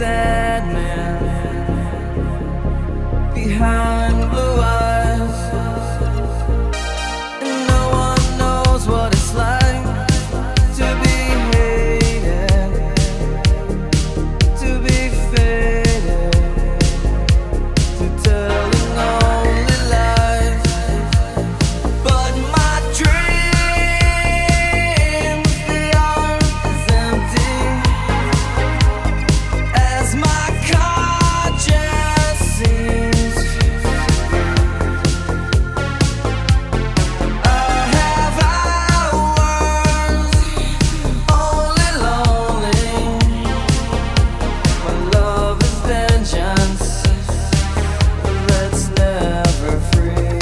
sad man behind blue eyes, and no one knows what it's like to be hated, to be faded, to telling only lies. But my dreams, they are as empty as my conscience seems. I have hours only lonely. My love is vengeance that's never free.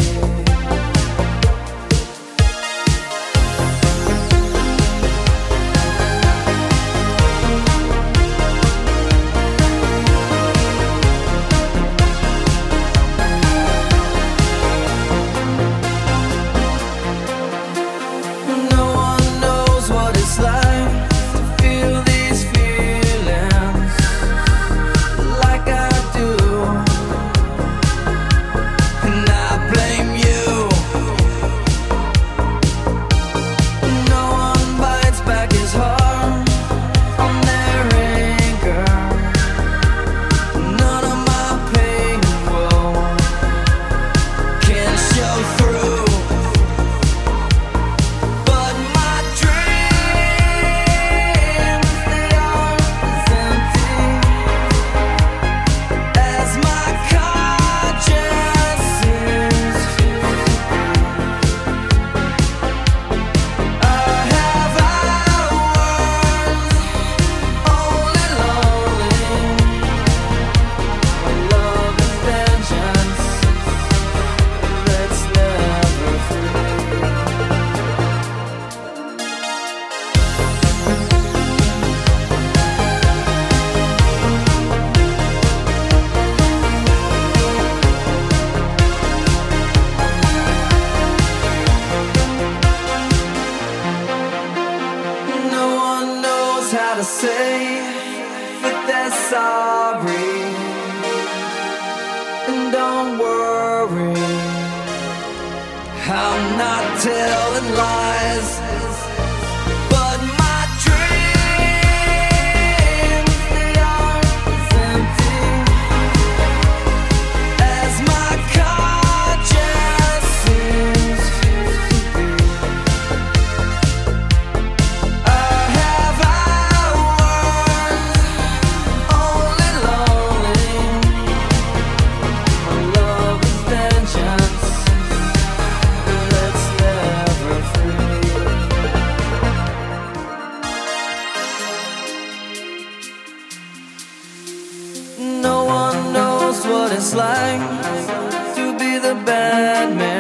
No one knows what it's like to feel these feelings like I do, and I blame you. No one bites back his heart on their anger. None of my pain and woe can show through. But my dreams, they are as empty as my conscience seems. I have hours only lonely. My love is vengeance that's never free. No one knows how to say that they're sorry, and don't worry, I'm not telling lies. But my dreams, they are as empty as my conscience seems to be. I have hours only lonely. My love is vengeance that's never free. No one knows what it's like to be the bad man